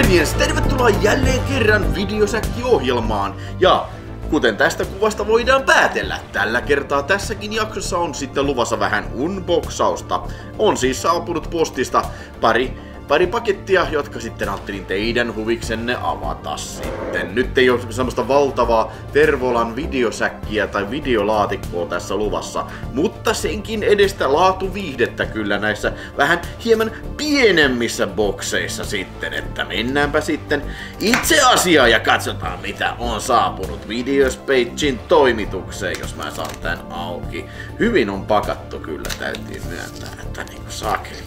Aliens, tervetuloa jälleen kerran Videosäkki-ohjelmaan. Ja kuten tästä kuvasta voidaan päätellä, tällä kertaa tässäkin jaksossa on sitten luvassa vähän unboxausta. On siis saapunut postista pari pakettia, jotka sitten ajattelin teidän huviksenne avata sitten. Nyt ei ole semmoista valtavaa Tervolan videosäkkiä tai videolaatikkoa tässä luvassa, mutta senkin edestä laatuviihdettä kyllä näissä vähän hieman pienemmissä bokseissa sitten, että mennäänpä sitten itse asiaan ja katsotaan mitä on saapunut Videospagein toimitukseen, jos mä saan tän auki. Hyvin on pakattu kyllä, täytyy myöntää, että niinku saakeli.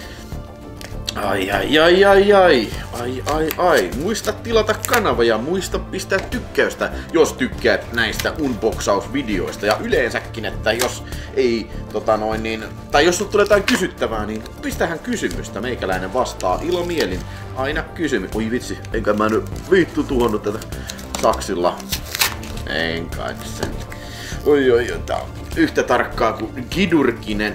Ai. Muista tilata kanava ja muista pistää tykkäystä, jos tykkäät näistä unboxausvideoista. Ja yleensäkin, että jos ei, tai jos sulla tulee jotain kysyttävää, niin pistähän kysymystä. Meikäläinen vastaa ilomielin aina kysymys. Oi vitsi, enkä mä nyt vittu tuhonnut tätä saksilla. En kai sen. Oi, tää on yhtä tarkkaa kuin kirurginen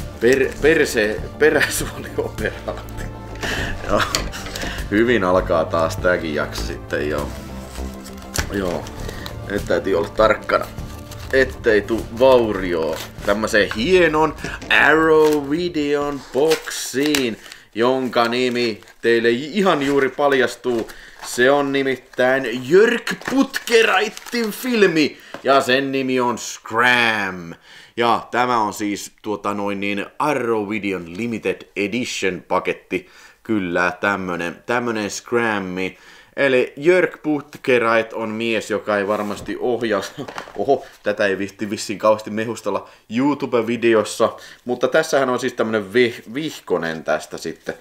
peräsuolioperaatio. Joo, hyvin alkaa taas tääkin jakso sitten, joo. Nyt täytyy olla tarkkana, ettei tuu vaurioa tämmöseen hienon Arrow-videon boksiin, jonka nimi teille ihan juuri paljastuu. Se on nimittäin Jörg Buttgereitin filmi, ja sen nimi on Scram. Ja tämä on siis Arrow Videon Limited Edition paketti. Kyllä, tämmönen Scrammi. Eli Jörg Buttgereit on mies, joka ei varmasti ohjaa. Oho, tätä ei vissiin kauheasti mehustella YouTube-videossa. Mutta tässähän on siis tämmönen vihkonen tästä sitten.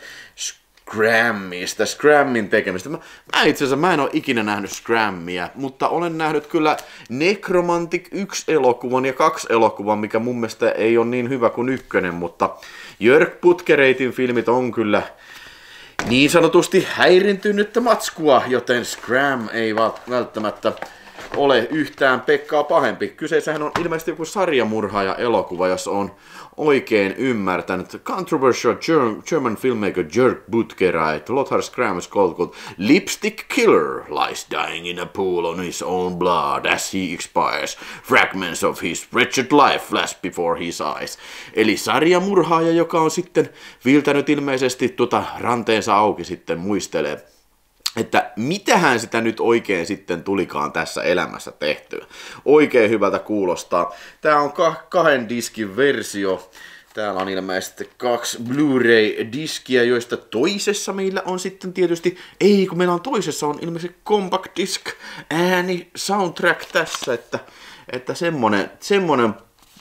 Scrammin tekemistä. Mä itse asiassa en ole ikinä nähnyt Scrammia, mutta olen nähnyt kyllä Necromantic 1-elokuvan ja 2-elokuvan, mikä mun mielestä ei ole niin hyvä kuin 1, mutta Jörg Buttgereitin filmit on kyllä niin sanotusti häirintynyttä matskua, joten Scram ei välttämättä ole yhtään Pekkaa pahempi. Kyseessähän on ilmeisesti joku sarjamurhaaja-elokuva, jos on oikein ymmärtänyt. Controversial German filmmaker Jörg Buttgereit, Lothar Scram is called Lipstick Killer, lies dying in a pool on his own blood as he expires. Fragments of his wretched life flash before his eyes. Eli sarjamurhaaja, joka on sitten viiltänyt ilmeisesti ranteensa auki sitten muistelee, että mitähän sitä nyt oikein sitten tulikaan tässä elämässä tehtyä. Oikein hyvältä kuulostaa. Tää on kahden diskin versio. Täällä on ilmeisesti 2 Blu-ray-diskiä, joista toisessa meillä on sitten tietysti, kun meillä on toisessa on ilmeisesti compact disc ääni soundtrack tässä, että semmonen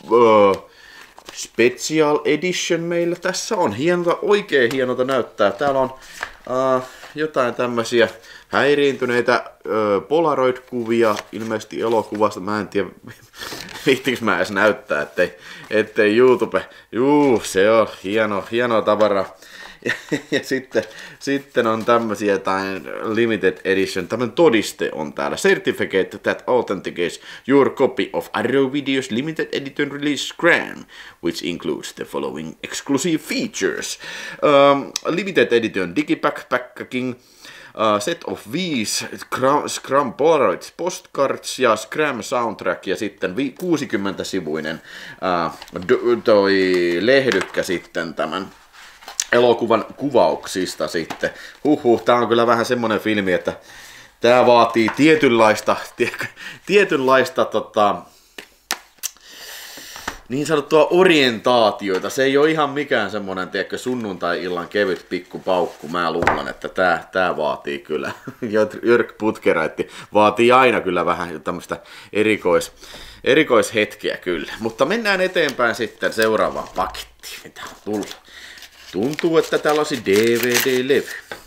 special edition meillä tässä on. Oikein hienolta näyttää. Täällä on jotain tämmösiä häiriintyneitä Polaroid-kuvia ilmeisesti elokuvasta. Mä en tiedä, viittinkö mä edes näyttää, ettei YouTube. Se on hieno tavara. Ja sitten on tämmösiä jotain limited edition, tämmönen todiste on täällä. Certificate that authenticates your copy of Arrow Videos limited edition release Scram, which includes the following exclusive features. Limited edition digipack packaging, set of 5 Scram Polaroid postcards ja Scram soundtrack ja sitten 60-sivuinen toi lehdykkä sitten tämän elokuvan kuvauksista sitten. Tää on kyllä vähän semmonen filmi, että tää vaatii tietynlaista niin sanottua orientaatioita. Se ei ole ihan mikään semmonen, sunnuntai-illan kevyt pikkupaukku. Mä luulen, että tää vaatii kyllä. Jörg Buttgereit vaatii aina kyllä vähän tämmöstä erikoishetkeä kyllä. Mutta mennään eteenpäin sitten seuraavaan pakettiin, mitä on tullut. Tuntuu, että täällä olisi DVD-levy.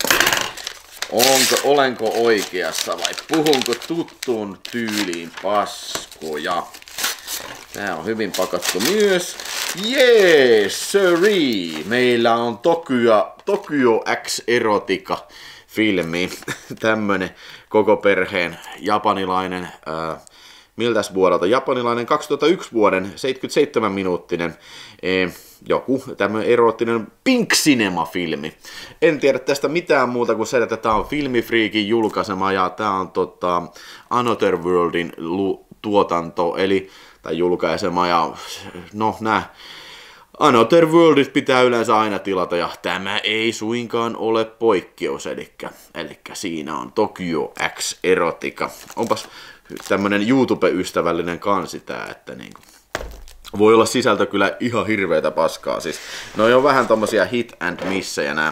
Olenko oikeassa vai puhunko tuttuun tyyliin paskoja? Tää on hyvin pakattu myös. Yes, sirree! Meillä on Tokyo X Erotica filmi. Tämmönen koko perheen japanilainen miltäs vuodelta? Japanilainen 2001 vuoden 77-minuuttinen joku tämmöinen eroottinen Pink Cinema-filmi. En tiedä tästä mitään muuta kuin se, että tää on Filmifreakin julkaisema ja tää on Another Worldin tuotanto, eli tai julkaisema ja no nää Another Worldit pitää yleensä aina tilata ja tämä ei suinkaan ole poikkeus, eli siinä on Tokyo X Erotica. Onpas tämmönen YouTube-ystävällinen kansi tää, että niinku voi olla sisältö kyllä ihan hirveetä paskaa. Siis noi on vähän tommosia hit and missejä nää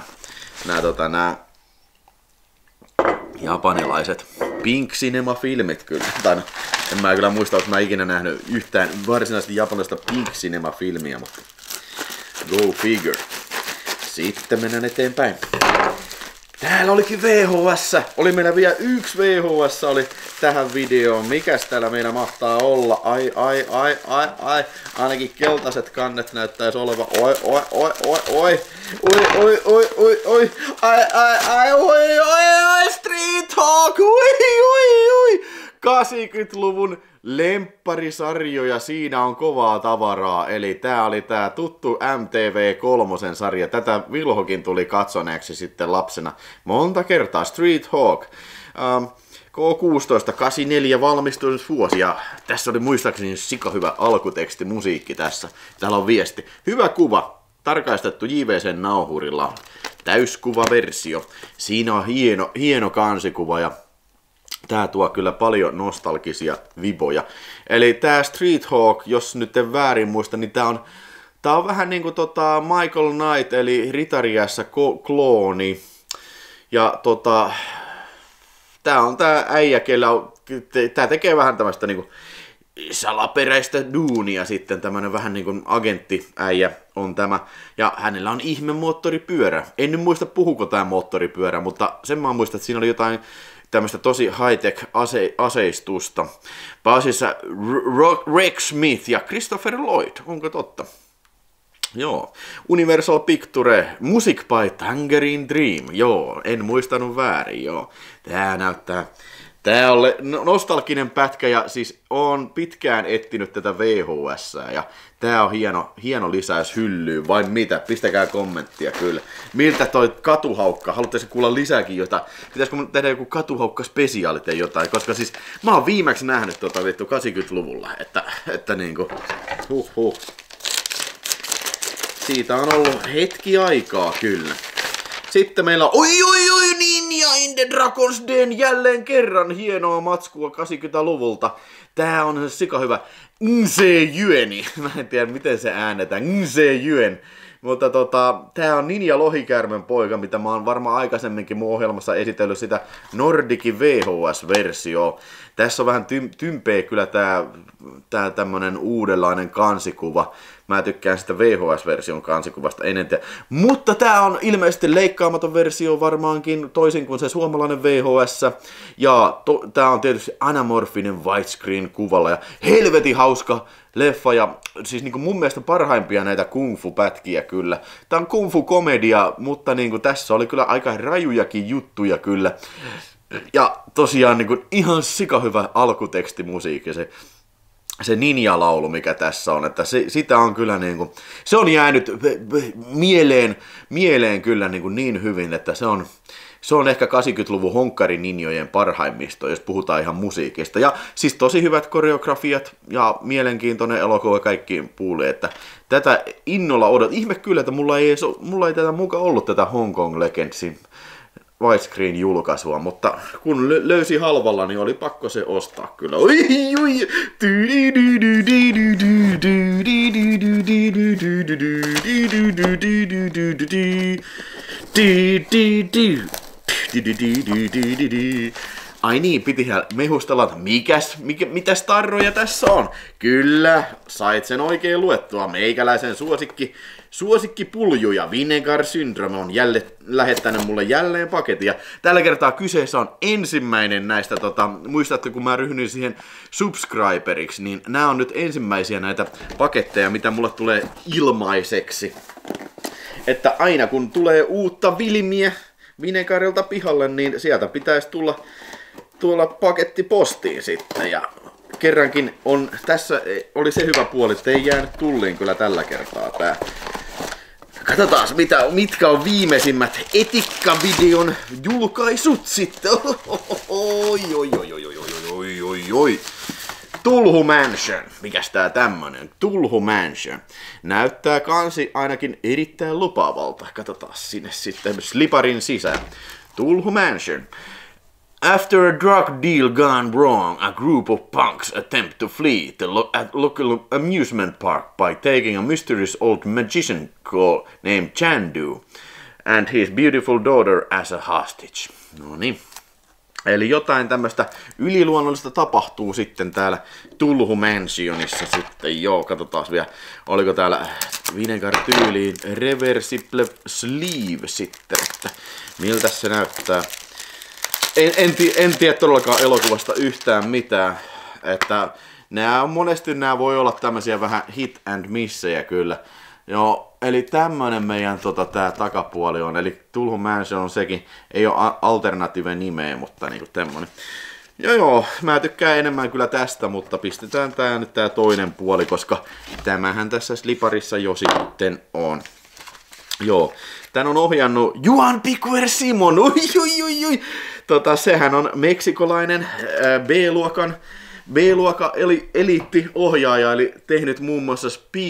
japanilaiset Pink Cinema-filmit kyllä. Tai no, en mä kyllä muista, että mä ikinä nähnyt yhtään varsinaisesti japanilaista Pink Cinema-filmiä, mutta go figure. Sitten mennään eteenpäin. Täällä olikin VHS. Oli meillä vielä yksi VHS oli tähän videoon. Mikäs täällä meillä mahtaa olla? Ai. Ainakin keltaiset kannet näyttäisi olevan. Oi. Ai. Street Hawk. Oi. 80-luvun lempparisarjoja, siinä on kovaa tavaraa, eli tää oli tää tuttu MTV3 sarja, tätä Vilhokin tuli katsoneeksi sitten lapsena monta kertaa, Street Hawk, K16, 84 valmistumisvuosi, ja tässä oli muistaakseni sika hyvä alkuteksti, musiikki tässä, täällä on viesti, hyvä kuva, tarkastettu JVC-nauhurilla, täyskuvaversio, siinä on hieno kansikuva, ja tää tuo kyllä paljon nostalgisia viboja. Eli tää Street Hawk, jos nyt en väärin muista, niin tää on vähän niinku Michael Knight, eli Ritariässä klooni. Ja tää on tää äijä, tää tekee vähän tämmöstä niinku salaperäistä duunia sitten, tämmönen vähän niinku agenttiäijä on tämä. Ja hänellä on ihme moottoripyörä. En nyt muista puhuko tää moottoripyörä, mutta sen mä muistan, että siinä oli jotain tämmöistä tosi high-tech aseistusta. Pääasiassa Rex Smith ja Christopher Lloyd, onko totta? Joo. Universal Picture, Music by Tangerine Dream, joo, en muistanut väärin, joo. Tää on nostalginen pätkä ja siis on pitkään etsinyt tätä VHS ja tää on hieno lisäys hyllyyn, vai mitä? Pistäkää kommenttia kyllä. Miltä toi katuhaukka? Haluatteko kuulla lisääkin jotain? Pitäisikö mun tehdä joku katuhaukka spesiaali tai jotain? Koska siis mä oon viimeksi nähnyt vittu 80-luvulla, että niinku siitä on ollut hetki aikaa kyllä. Sitten meillä on oi Ninja in the Dragon's Den jälleen kerran hienoa matskua 80-luvulta. Tää on sika hyvä. Nse Yeni. Mä en tiedä miten se äänetään. Nse Yuen. Mutta tää on Ninja Lohikäärmen poika, mitä mä oon varmaan aikaisemminkin mun ohjelmassa esitellyt sitä Nordikin VHS-versio. Tässä on vähän tympeä kyllä tää tämmönen uudenlainen kansikuva. Mä tykkään sitä VHS-version kansikuvasta eniten. Mutta tää on ilmeisesti leikkaamaton versio varmaankin, toisin kuin se suomalainen VHS. Ja tää on tietysti anamorfinen widescreen kuvalla ja helvetin hauska leffa. Ja siis niinku mun mielestä parhaimpia näitä kung-fu-pätkiä kyllä. Tää on kung-fu-komedia, mutta niinku tässä oli kyllä aika rajujakin juttuja kyllä. Ja tosiaan niinku ihan sika hyvä alkutekstimusiikki. Se ninja-laulu, mikä tässä on, että sitä on kyllä niinku, se on jäänyt mieleen kyllä niin hyvin, että se on ehkä 80-luvun honkkarininjojen parhaimmisto, jos puhutaan ihan musiikista. Ja siis tosi hyvät koreografiat ja mielenkiintoinen elokuva kaikkiin puuliin, että tätä innolla odot. Ihme kyllä, että mulla ei tätä mukaan ollut tätä Hong Kong Legendsin widescreen julkaisua, mutta kun löysi halvalla, niin oli pakko se ostaa kyllä. Ai niin, pitihän mehustella, että mitäs tarroja tässä on? Kyllä, sait sen oikein luettua. Meikäläisen suosikkipuljuja Vinegar Syndrome on lähettänyt mulle jälleen paketin. Ja tällä kertaa kyseessä on ensimmäinen näistä, muistatte kun mä ryhdyin siihen subscriberiksi, niin nämä on nyt ensimmäisiä näitä paketteja, mitä mulle tulee ilmaiseksi. Että aina kun tulee uutta vilmiä Vinegarilta pihalle, niin sieltä pitäisi tulla paketti postiin sitten. Ja kerrankin on, tässä oli se hyvä puoli, että ei jäänyt tulliin kyllä tällä kertaa tää. Katsotaan, mitkä on viimeisimmät Etikka-videon julkaisut sitten. Oi. Tulhu Mansion. Mikäs tää tämmönen? Tulhu Mansion. Näyttää kansi ainakin erittäin lupaavalta. Katsotaan sinne sitten sliparin sisään. Tulhu Mansion. After a drug deal gone wrong, a group of punks attempt to flee the local amusement park by taking a mysterious old magician named Chandu and his beautiful daughter as a hostage. Noniin. Eli jotain tämmöistä yliluonnollista tapahtuu sitten täällä Tulhu Mansionissa sitten. Joo, katsotaan vielä, oliko täällä Vinegar-tyyliin reversible sleeve sitten, että miltä se näyttää. En tiedä todellakaan elokuvasta yhtään mitään, että monesti nämä voi olla tämmöisiä vähän hit and missejä kyllä. Joo, eli tämmönen meidän tää takapuoli on, eli Tulhu Mansion on sekin, ei ole alternative nimeä, mutta niinku tämmönen. Joo, mä tykkään enemmän kyllä tästä, mutta pistetään tää nyt tää toinen puoli, koska tämähän tässä sliparissa jo sitten on. Joo, tän on ohjannut Juan Piquer Simon, oi. Sehän on meksikolainen B-luokan eliittiohjaaja, eli tehnyt muun muassa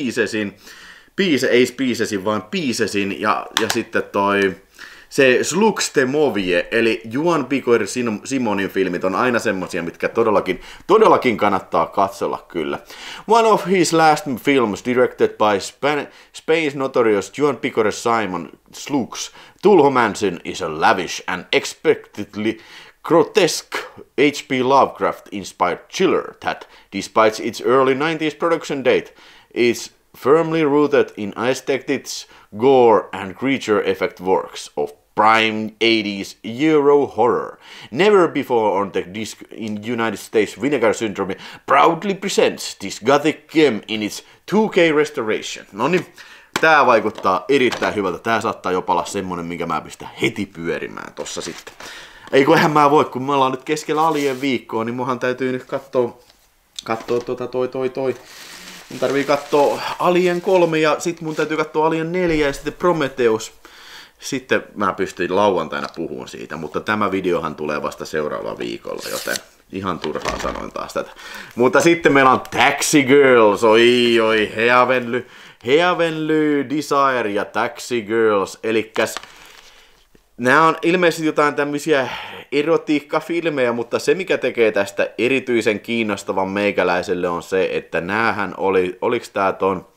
Spicesin ja sitten se Slugs de Movie, eli Juan Piquer Simonin filmit on aina semmosia, mitkä todellakin kannattaa katsella kyllä. One of his last films directed by Spain's notorious Juan Piquer Simon Slugs, Tulhu Mansion is a lavish and expectedly grotesque H.P. Lovecraft-inspired thriller that, despite its early 90s production date, is firmly rooted in aesthetics, gore and creature effect works of prime 80s Euro horror. Never before on the disc in United States, Vinegar Syndrome proudly presents this gothic gem in its 2K restoration. Noniin, tää vaikuttaa erittäin hyvältä. Tää saattaa jopa olla semmonen, minkä mä pistän heti pyörimään tossa sitten. Eiköhän mä voi, kun me ollaan nyt keskellä Alien viikkoa, niin muhan täytyy nyt kattoo mun tarvii kattoo Alien 3 ja sit mun täytyy kattoo Alien 4 ja sitten Prometheus. Sitten mä pystyn lauantaina puhumaan siitä, mutta tämä videohan tulee vasta seuraavalla viikolla, joten ihan turhaan sanoin taas tätä. Mutta sitten meillä on Taxi Girls, oi, Heavenly Desire ja Taxi Girls, elikkäs nämä on ilmeisesti jotain tämmöisiä erotiikkafilmejä, mutta se mikä tekee tästä erityisen kiinnostavan meikäläiselle on se, että näähän oliks tää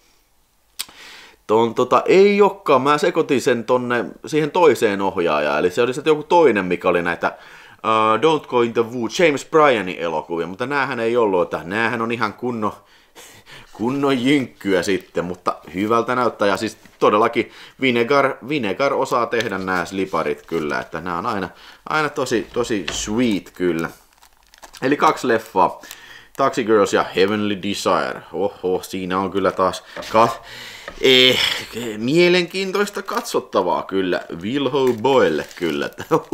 ei olekaan, mä sekoitin sen siihen toiseen ohjaajaan, eli se oli sitten joku toinen, mikä oli näitä Don't Go in the Woods, James Bryanin elokuvia, mutta näähän ei ollut, että näähän on ihan kunnon jynkkyä sitten, mutta hyvältä näyttää, ja siis todellakin Vinegar osaa tehdä nämä sliparit kyllä, että nämä on aina tosi sweet kyllä. Eli 2 leffaa, Taxi Girls ja Heavenly Desire. Oho, siinä on kyllä taas mielenkiintoista katsottavaa kyllä, Vilho Boyle kyllä.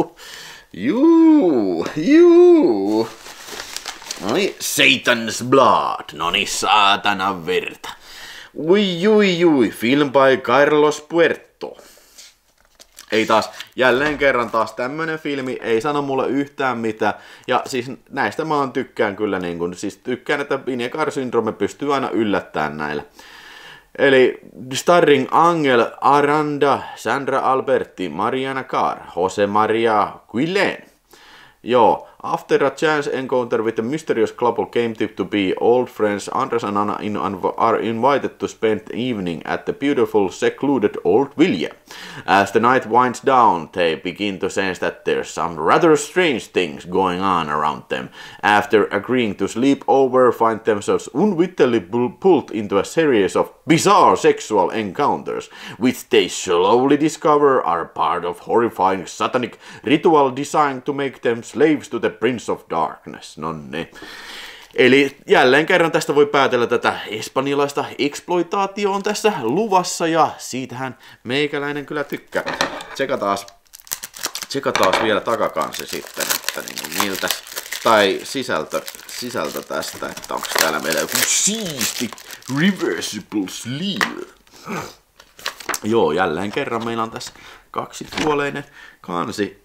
Juu. Noniin, Satan's Blood, noniin saatanan verta. Ui, film by Carlos Puerto. Ei taas, jälleen kerran taas tämmönen filmi, ei sano mulle yhtään mitään. Ja siis näistä mä tykkään kyllä tykkään, että Vinegar Syndrome pystyy aina yllättämään näillä. Eli starring Angel Aranda, Sandra Alberti, Mariana Carr, Jose Maria Guillen. Joo, after a chance encounter with a mysterious couple came to be old friends, Andres and Anna are invited to spend the evening at the beautiful, secluded old villa. As the night winds down, they begin to sense that there's some rather strange things going on around them. After agreeing to sleep over, find themselves unwittingly pulled into a series of bizarre sexual encounters, which they slowly discover are part of horrifying satanic ritual designed to make them slaves to the Prince of Darkness. Nonni. Eli jälleen kerran tästä voi päätellä tätä espanjalaista exploitaatio on tässä luvassa ja siitähän meikäläinen kyllä tykkää. Tsekataan vielä takakansi sitten, että miltä tai sisältö tästä, että onko täällä meillä joku siisti reversible sleeve. Joo, jälleen kerran meillä on tässä kaksipuoleinen kansi.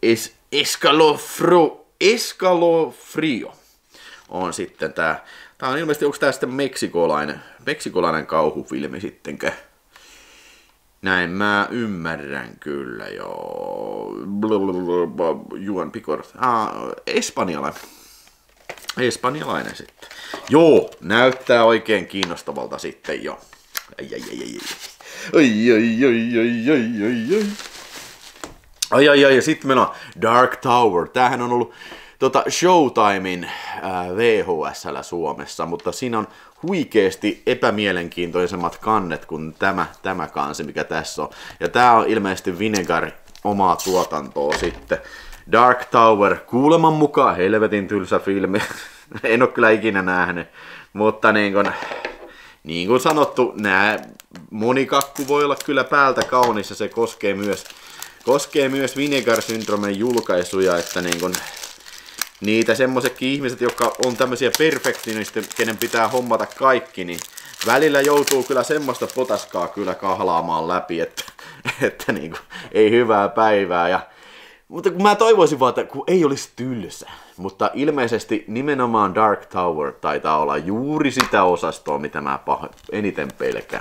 Escalofrio on sitten tää. Tää on ilmeisesti, onko tää sitten meksikolainen kauhufilmi sittenkö? Näin mä ymmärrän kyllä, joo. Juan Picor. Espanjalainen sitten. Joo, näyttää oikein kiinnostavalta sitten jo. Ai, ja sitten meillä on Dark Tower. Tämähän on ollut Showtimein VHS:llä Suomessa, mutta siinä on huikeasti epämielenkiintoisemmat kannet kuin tämä kansi, mikä tässä on. Ja tää on ilmeisesti Vinegar omaa tuotantoa sitten. Dark Tower, kuuleman mukaan helvetin tylsä filmi. En oo kyllä ikinä nähnyt, mutta niin kuin sanottu, monikakku voi olla kyllä päältä kaunis ja se koskee myös Vinegar Syndromen julkaisuja, että niitä semmoisetkin ihmiset, jotka on tämmöisiä perfektionisteja, kenen pitää hommata kaikki, niin välillä joutuu kyllä semmoista potaskaa kyllä kahlaamaan läpi, että ei hyvää päivää. Mutta kun mä toivoisin vaan, että kun ei olisi tylsä. Mutta ilmeisesti nimenomaan Dark Tower taitaa olla juuri sitä osastoa, mitä mä eniten pelkään.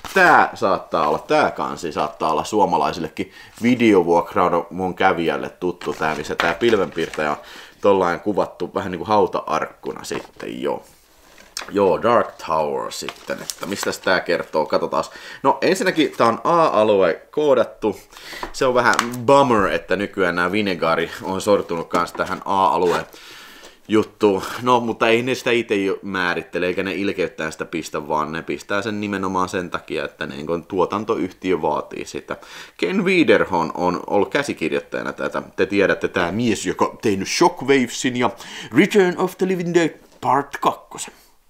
Tää kansi saattaa olla suomalaisillekin videovuokraudon mun kävijälle tuttu tää, missä tää pilvenpiirtäjä on tollain kuvattu vähän niinku hauta-arkkuna sitten, joo. Joo, Dark Tower sitten, että mistä tää kertoo, katsotaan. No ensinnäkin tää on A-alue koodattu. Se on vähän bummer, että nykyään nämä Vinegari on sortunut kans tähän A-alueen juttuun. No, mutta ei ne sitä itse määrittele, eikä ne ilkeyttää sitä pistä, vaan ne pistää sen nimenomaan sen takia, että tuotantoyhtiö vaatii sitä. Ken Widerholm on ollut käsikirjoittajana tätä. Te tiedätte, tää mies, joka on tehnyt Shockwavesin ja Return of the Living Dead Part 2.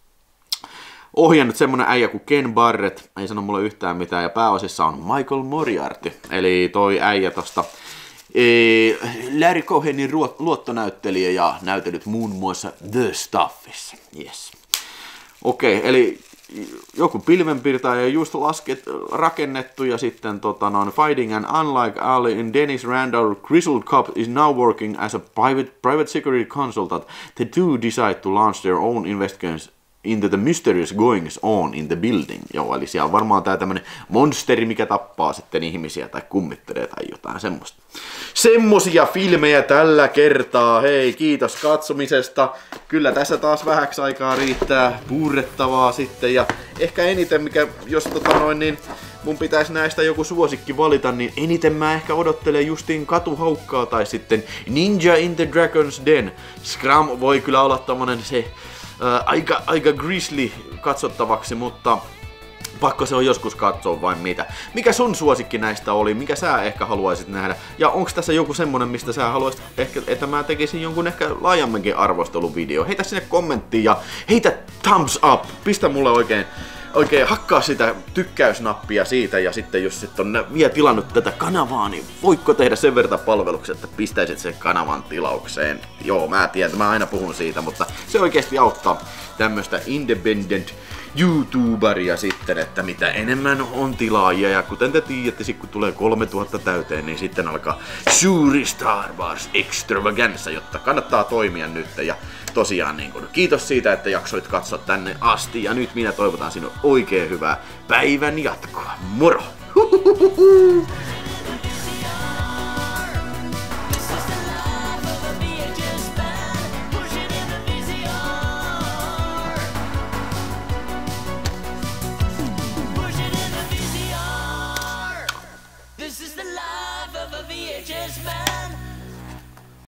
Ohjannut semmonen äijä kuin Ken Barrett, ei sano mulle yhtään mitään, ja pääosissa on Michael Moriarty, eli toi äijä tosta Larry Cohenin luottonäyttelijä ja näytellyt muun muassa The Stuffissa. Yes. Okei, eli joku pilvenpiirtäjä just rakennettu ja sitten fighting and unlike Ali in Dennis Randall, Grizzled Cop is now working as a private security consultant. The two decide to launch their own investigations into the mysterious goings on in the building. Joo, eli siellä on varmaan tää tämmönen monsteri, mikä tappaa sitten ihmisiä tai kummittelee tai jotain semmoista. Semmosia filmejä tällä kertaa. Hei, kiitos katsomisesta. Kyllä tässä taas vähäksi aikaa riittää puurrettavaa sitten. Ja ehkä eniten, mikä jos mun pitäisi näistä joku suosikki valita, niin eniten mä ehkä odottelen justiin Katuhaukkaa tai sitten Ninja in the Dragon's Den. Scrum voi kyllä olla tommonen se aika grisly katsottavaksi, mutta pakko se on joskus katsoa vain mitä. Mikä sun suosikki näistä oli? Mikä sä ehkä haluaisit nähdä? Ja onks tässä joku semmonen, mistä sä haluaisit ehkä, että mä tekisin jonkun ehkä laajemminkin arvosteluvideo? Heitä sinne kommenttiin ja heitä thumbs up! Pistä mulle oikein hakkaa sitä tykkäysnappia siitä, ja sitten jos sit on vielä tilannut tätä kanavaa, niin voitko tehdä sen verran palveluksen, että pistäisit sen kanavan tilaukseen? Joo, mä tiedän, mä aina puhun siitä, mutta se oikeesti auttaa tämmöstä independent YouTuberia sitten, että mitä enemmän on tilaajia, ja kuten te tiedätte, kun tulee 3000 täyteen, niin sitten alkaa suuri Star Wars Extravaganza, jotta kannattaa toimia nyt, ja tosiaan kiitos siitä, että jaksoit katsoa tänne asti, ja nyt minä toivotan sinulle oikein hyvää päivän jatkoa. Moro!